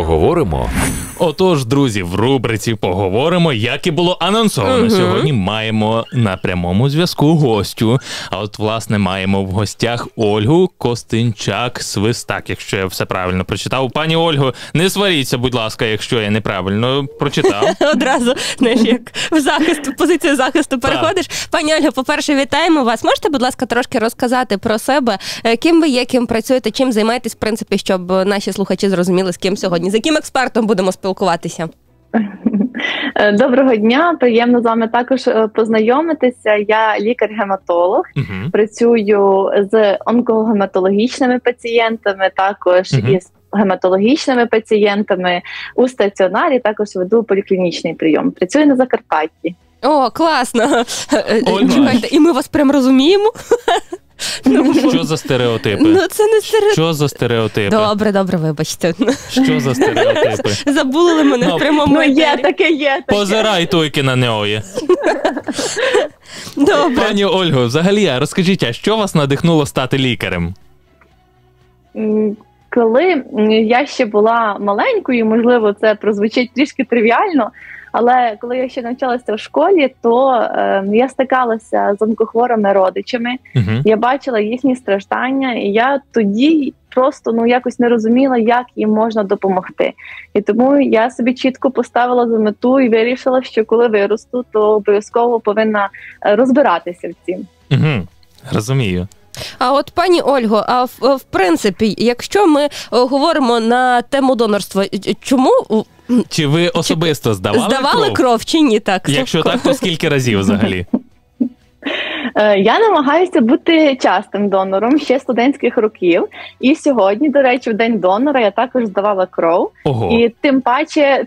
Поговоримо. Отож, друзі, в рубриці «Поговоримо», як і було анонсовано, сьогодні маємо на прямому зв'язку гостю. А от, власне, маємо в гостях Ольгу Костинчак-Свистак, якщо я все правильно прочитав. Пані Ольго, не сваріться, будь ласка, якщо я неправильно прочитав. Одразу, знаєш, як в захист, позицію захисту переходиш. Пані Ольго, по-перше, вітаємо вас. Можете, будь ласка, трошки розказати про себе, ким ви є, ким працюєте, чим займаєтесь, в принципі, щоб наші слухачі зрозуміли, з ким сьогодні, з яким експертом будемо спілкуватися? Доброго дня, приємно з вами також познайомитися. Я лікар-гематолог, працюю з онкогематологічними пацієнтами, також із гематологічними пацієнтами у стаціонарі, також веду поліклінічний прийом. Працюю на Закарпатті. О, класно! Чекайте, і ми вас прям розуміємо? Що за стереотипи? Ну, це не стереотипи. Що за стереотипи? Добре, вибачте. Що за стереотипи? Забули мене в прямому етері. Є таке. Позирай тойки на неої. Добре. Пані Ольго, взагалі, а розкажіть, а що вас надихнуло стати лікарем? Коли я ще була маленькою, можливо, це прозвучить трішки тривіально, але коли я ще навчалася в школі, то я стикалася з онкохворими родичами, я бачила їхні страждання, і я тоді просто якось не розуміла, як їм можна допомогти. І тому я собі чітко поставила за мету і вирішила, що коли виросту, то обов'язково повинна розбиратися в цім. Розумію. А от, пані Ольго, а в принципі, якщо ми говоримо на тему донорства, чому... Чи ви особисто здавали кров чи ні? Так. Якщо так, то скільки разів взагалі? Я намагаюся бути частим донором ще студентських років. І сьогодні, до речі, в День донора я також здавала кров. Ого. І тим паче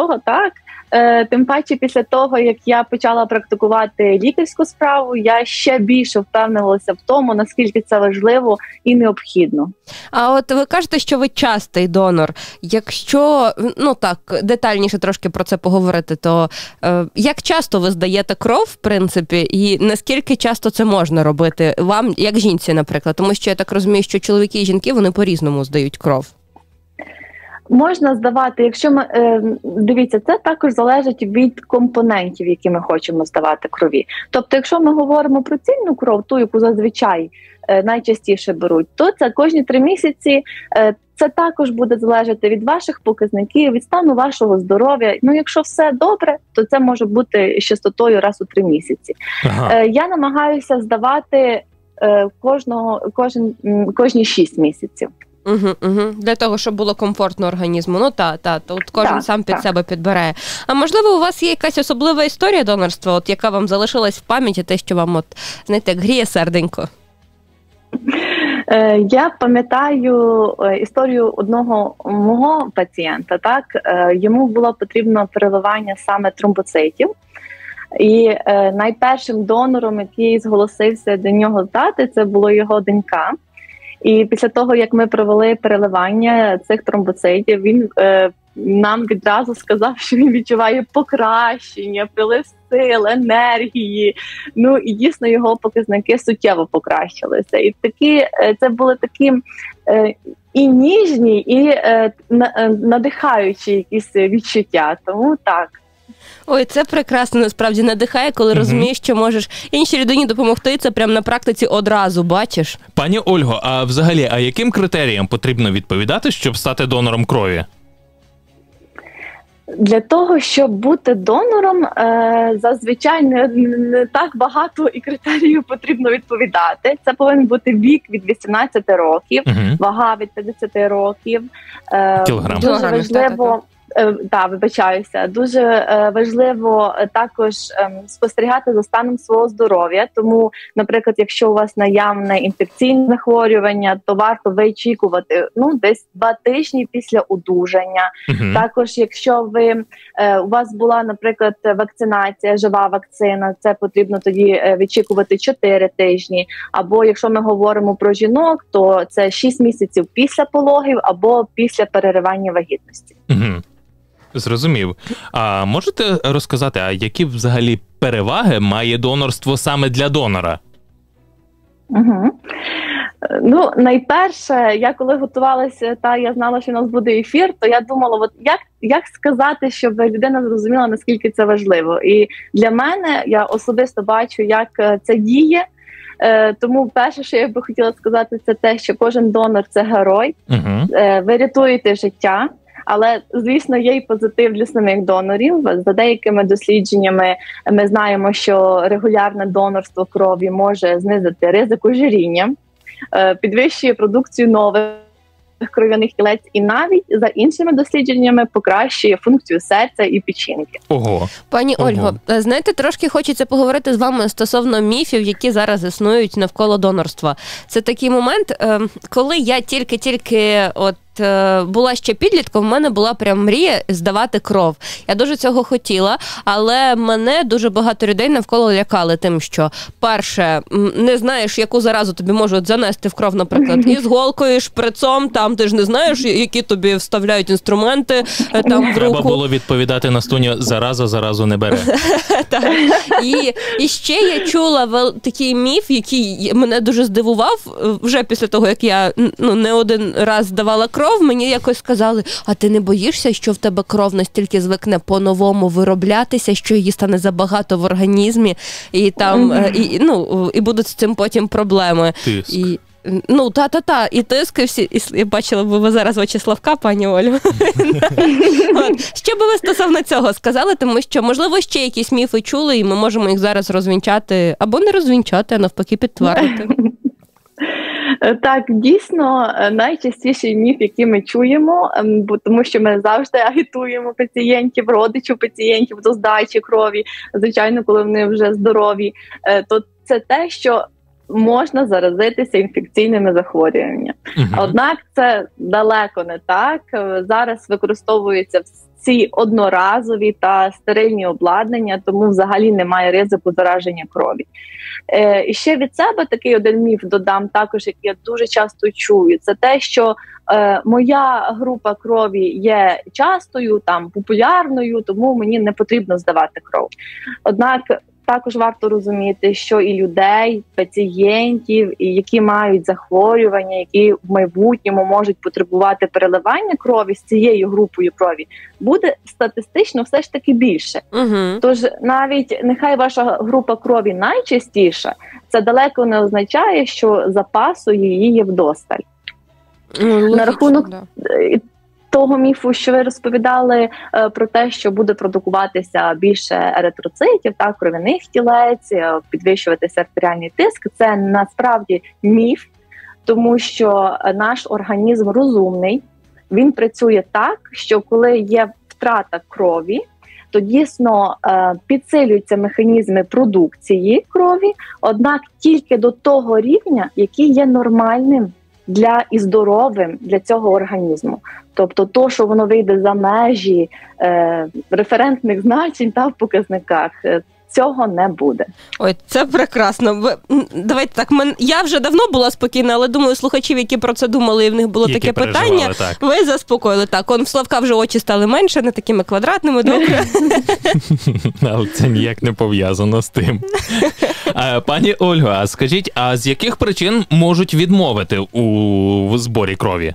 після того, як я почала практикувати лікарську справу, я ще більше впевнилася в тому, наскільки це важливо і необхідно. А от ви кажете, що ви частий донор. Якщо, детальніше трошки про це поговорити, то як часто ви здаєте кров, в принципі, і наскільки часто це можна робити вам, як жінці, наприклад? Тому що я так розумію, що чоловіки і жінки, вони по-різному здають кров. Можна здавати, якщо ми дивіться, це також залежить від компонентів, які ми хочемо здавати крові. Тобто, якщо ми говоримо про цільну кров, ту, яку зазвичай найчастіше беруть, то це кожні 3 місяці. Це також буде залежати від ваших показників, від стану вашого здоров'я. Якщо все добре, то це може бути з частотою раз у 3 місяці. Я намагаюся здавати кожні 6 місяців. Для того, щоб було комфортно організму. Тут кожен сам під себе підбирає. А можливо, у вас є якась особлива історія донорства, яка вам залишилась в пам'яті, те, що вам, як гріє серденько? Я пам'ятаю історію одного мого пацієнта. Йому було потрібно переливання саме тромбоцитів. І найпершим донором, який зголосився до нього здати, це була його донька. І після того, як ми провели переливання цих тромбоцитів, він нам відразу сказав, що він відчуває покращення, прилив сил, енергії. І дійсно його показники суттєво покращилися. І це були такі і ніжні, і надихаючі якісь відчуття. Тому так. Ой, це прекрасно, насправді, надихає, коли розумієш, що можеш іншій людині допомогти, це прямо на практиці одразу, бачиш? Пані Ольго, а взагалі, яким критеріям потрібно відповідати, щоб стати донором крові? Для того, щоб бути донором, зазвичай не так багато і критеріїв потрібно відповідати. Це повинен бути вік від 18 років, вага від 50 років. Кілограм. Дуже важливо... Дуже важливо також спостерігати за станом свого здоров'я. Тому, наприклад, якщо у вас наявне інфекційне захворювання, то варто вичікувати десь 2 тижні після одужання. Також, якщо у вас була, наприклад, вакцинація, жива вакцина, це потрібно тоді вичікувати 4 тижні. Або, якщо ми говоримо про жінок, то це 6 місяців після пологів або після переривання вагітності. Зрозумів. А можете розказати, які взагалі переваги має донорство саме для донора? Угу. Ну, найперше, я коли готувалася, я знала, що у нас буде ефір, то я думала, от як сказати, щоб людина зрозуміла, наскільки це важливо. І для мене, я особисто бачу, як це діє. Тому перше, що я би хотіла сказати, це те, що кожен донор – це герой. Ви рятуєте життя. Але, звісно, є і позитив для самих донорів. За деякими дослідженнями ми знаємо, що регулярне донорство крові може знизити ризик ожиріння, підвищує продукцію нових кров'яних кілець і навіть, за іншими дослідженнями, покращує функцію серця і печінки. Ого. Пані Ольго, знаєте, трошки хочеться поговорити з вами стосовно міфів, які зараз існують навколо донорства. Це такий момент, коли я тільки була ще підлітком, в мене була прям мрія здавати кров. Я дуже цього хотіла, але мене дуже багато людей навколо лякали тим, що, перше, не знаєш, яку заразу тобі можуть занести в кров, наприклад, із голкою, і шприцом, там ти ж не знаєш, які тобі вставляють інструменти там в руку. Треба було відповідати на Стуню, заразу не бере. Так. І ще я чула такий міф, який мене дуже здивував, вже після того, як я не один раз здавала кров, мені якось сказали, а ти не боїшся, що в тебе кров настільки звикне по-новому вироблятися, що її стане забагато в організмі, і там, і будуть з цим потім проблеми. Тиск. І тиск, і всі, я бачила б ви зараз очі Славка, пані Олю. Що би ви стосовно цього сказали, тому що, можливо, ще якісь міфи чули, і ми можемо їх зараз розвінчати, або не розвінчати, а навпаки підтвердити. Так, дійсно, найчастіший міф, який ми чуємо, тому що ми завжди агітуємо пацієнтів, родичів пацієнтів до здачі крові, звичайно, коли вони вже здорові, то це те, що можна заразитися інфекційними захворюваннями. Однак це далеко не так. Зараз використовуються ці одноразові та стерильні обладнання, тому взагалі немає ризику зараження крові. І ще від себе такий один міф додам, також, який я дуже часто чую, це те, що моя група крові є частою, популярною, тому мені не потрібно здавати кров. Однак також варто розуміти, що і людей, пацієнтів, які мають захворювання, які в майбутньому можуть потребувати переливання крові з цією групою крові, буде статистично все ж таки більше. Тож навіть нехай ваша група крові найчастіша, це далеко не означає, що запасу її є вдосталь. На рахунок того міфу, що ви розповідали про те, що буде продукуватися більше еритроцитів, кров'яних тілець, підвищуватися артеріальний тиск, це насправді міф, тому що наш організм розумний, він працює так, що коли є втрата крові, то дійсно підсилюються механізми продукції крові, однак тільки до того рівня, який є нормальним і здоровим для цього організму. Тобто то, що воно вийде за межі референтних значень в показниках, цього не буде. Ой, це прекрасно. Давайте так, я вже давно була спокійна, але думаю, слухачів, які про це думали, і в них було таке питання, ви заспокоїли. Так, в Славка вже очі стали менше, не такими квадратними, добре. Але це ніяк не пов'язано з тим. Пані Ольго, а скажіть, а з яких причин можуть відмовити у зборі крові?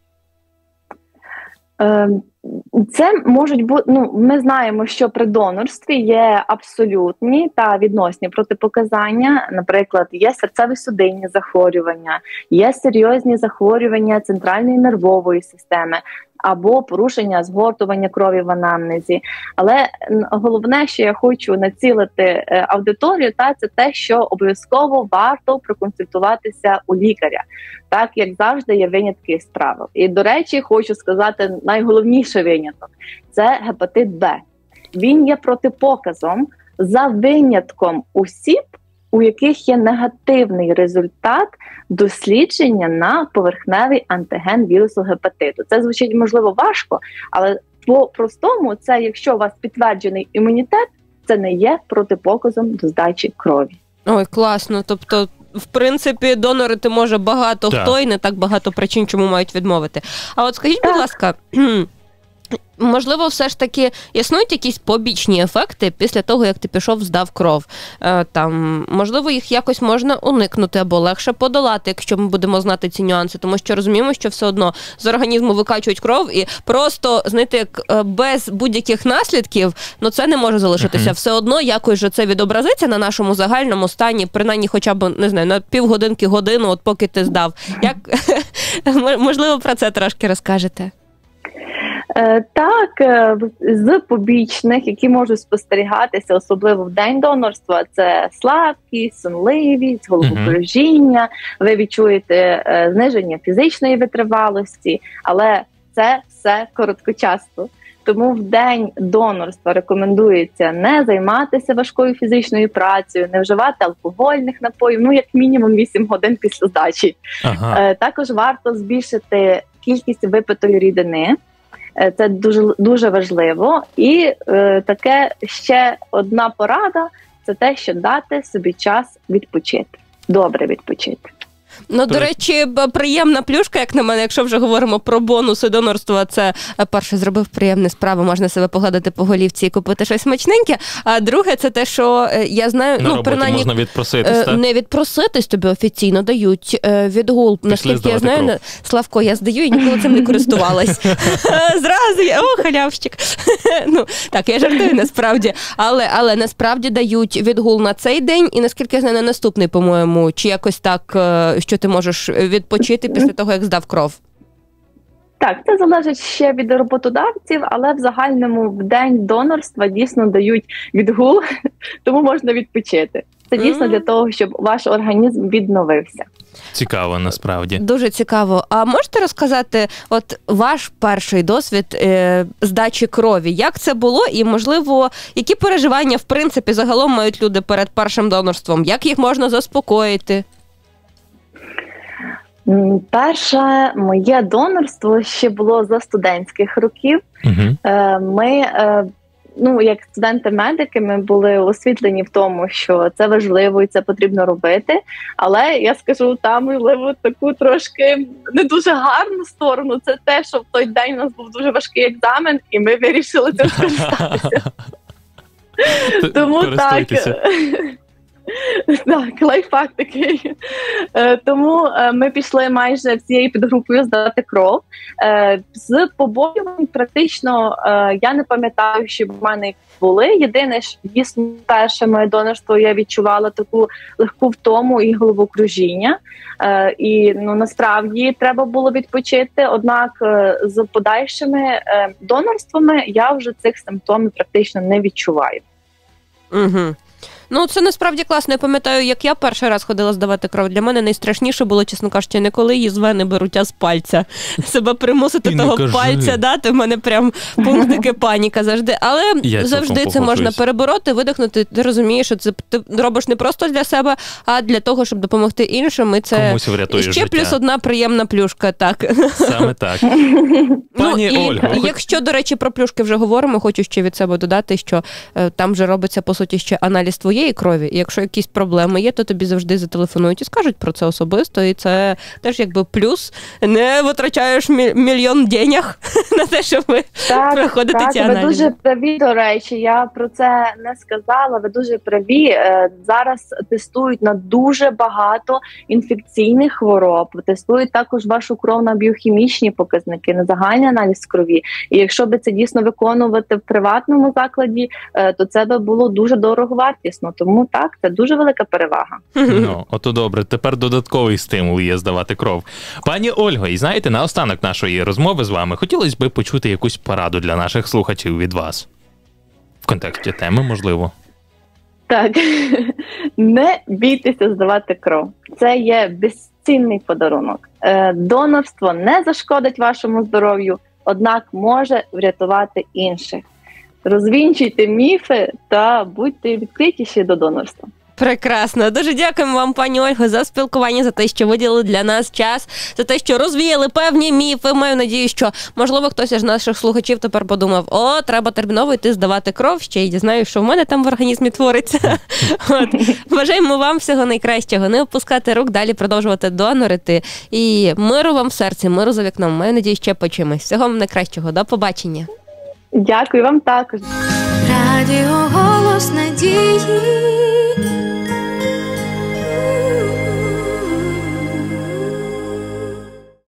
Це можуть бути, ми знаємо, що при донорстві є абсолютні та відносні протипоказання. Наприклад, є серцево-судинні захворювання, є серйозні захворювання центральної нервової системи або порушення згортування крові в анамнезі. Але головне, що я хочу націлити аудиторію, це те, що обов'язково варто проконсультуватися у лікаря. Так, як завжди, є винятки з правил. І, до речі, хочу сказати найголовніший виняток – це гепатит Б. Він є протипоказом за винятком осіб, у яких є негативний результат дослідження на поверхневий антиген вірусу гепатиту. Це звучить, можливо, важко, але по-простому це, якщо у вас підтверджений імунітет, це не є протипоказом до здачі крові. Ой, класно. Тобто, в принципі, донорити може багато хто, і не так багато причин, чому мають відмовити. А от скажіть, будь ласка, Можливо, все ж таки існують якісь побічні ефекти після того, як ти пішов, здав кров. Можливо, їх якось можна уникнути або легше подолати, якщо ми будемо знати ці нюанси, тому що розуміємо, що все одно з організму викачують кров і просто, знаєте, як без будь-яких наслідків, це не може залишитися. Все одно якось же це відобразиться на нашому загальному стані, принаймні хоча б, не знаю, на півгодинки, годину, от поки ти здав. Можливо, про це трошки розкажете? Так, з побічних, які можуть спостерігатися, особливо в день донорства, це слабкість, сонливість, головокружіння, ви відчуєте зниження фізичної витривалості, але це все короткочасно. Тому в день донорства рекомендується не займатися важкою фізичною працею, не вживати алкогольних напоїв, як мінімум 8 годин після здачі. Також варто збільшити кількість випитої рідини. Це дуже важливо. І таке ще одна порада – це те, що дати собі час відпочити. Добре відпочити. До речі, приємна плюшка, як на мене, якщо вже говоримо про бонуси донорства, це перше, зробив приємну справу, можна себе погладити по голівці і купити щось смачненьке, а друге, це те, що я знаю, на роботі можна відпроситись, так? Не відпроситись, тобі офіційно дають відгул. Наскільки я знаю, кров. Славко, я здаю і ніколи цим не користувалась. Зразу я, халявщик. Так, я жартую насправді, але насправді дають відгул на цей день і, наскільки я знаю, на наступний, по-моєму, чи якось так, що ти можеш відпочити після того, як здав кров? Так, це залежить ще від роботодавців, але в загальному в день донорства дійсно дають відгул, тому можна відпочити. Це дійсно для того, щоб ваш організм відновився. Цікаво, насправді. Дуже цікаво. А можете розказати, от ваш перший досвід здачі крові, як це було і, можливо, які переживання, в принципі, загалом мають люди перед першим донорством? Як їх можна заспокоїти? Перше моє донорство ще було за студентських років. Ми, як студенти-медики, ми були освітлені в тому, що це важливо і це потрібно робити. Але я скажу, там, можливо, таку трошки не дуже гарну сторону. Це те, що в той день у нас був дуже важкий екзамен, і ми вирішили цим скористатися. Тому так... Так, лайфхак такий. Тому ми пішли майже всією підгрупою здати кров. З побоювань практично я не пам'ятаю, що в мене були. Єдине, що дійсно перше моє донорство я відчувала таку легку втому і головокружіння. І насправді треба було відпочити. Однак з подальшими донорствами я вже цих симптомів практично не відчуваю. Це насправді класно. Я пам'ятаю, як я перший раз ходила здавати кров. Для мене найстрашніше було, чесно кажучи, не коли її з вени беруть, а з пальця. Себе примусити того пальця дати, в мене прям пунктики паніка завжди. Але завжди це можна перебороти, видихнути. Ти розумієш, що це ти робиш не просто для себе, а для того, щоб допомогти іншим. І це комусь врятує життя. Ще плюс одна приємна плюшка, так. Саме так. Пані Ольго. Якщо, до речі, про плюшки вже говоримо, хочу ще від себе додати, що там вже робиться, по суті, ще аналіз твоєї крові. І якщо якісь проблеми є, то тобі завжди зателефонують і скажуть про це особисто. І це теж якби плюс. Не витрачаєш мільйон денег на те, щоб ви проходите ці аналізи. Ви дуже праві, до речі. Я про це не сказала. Ви дуже праві. Зараз тестують на дуже багато інфекційних хвороб. Тестують також вашу кров на біохімічні показники, на загальний аналіз крові. І якщо би це дійсно виконувати в приватному закладі, то це би було дуже дороговартісно. Тому так, це дуже велика перевага. Ото добре. Тепер додатковий стимул є здавати кров. Пані Ольго, і знаєте, наостанок нашої розмови з вами хотілося б почути якусь пораду для наших слухачів від вас. В контексті теми, можливо. Так. Не бійтеся здавати кров. Це є безцінний подарунок. Донорство не зашкодить вашому здоров'ю, однак може врятувати інших. Розвінчуйте міфи та будьте відкритіші до донорства. Прекрасно. Дуже дякуємо вам, пані Ольго, за спілкування, за те, що виділили для нас час, за те, що розвіяли певні міфи. Маю надію, що, можливо, хтось із наших слухачів тепер подумав, треба терміново йти здавати кров, ще й дізнаюсь, що в мене там в організмі твориться. Бажаємо вам всього найкращого, не опускати рук, далі продовжувати донорити. І миру вам в серці, миру за вікном. Маю надію, ще почуємось. Всього вам найкращого. До побачення. Дякую вам також. Радіо «Голос надії».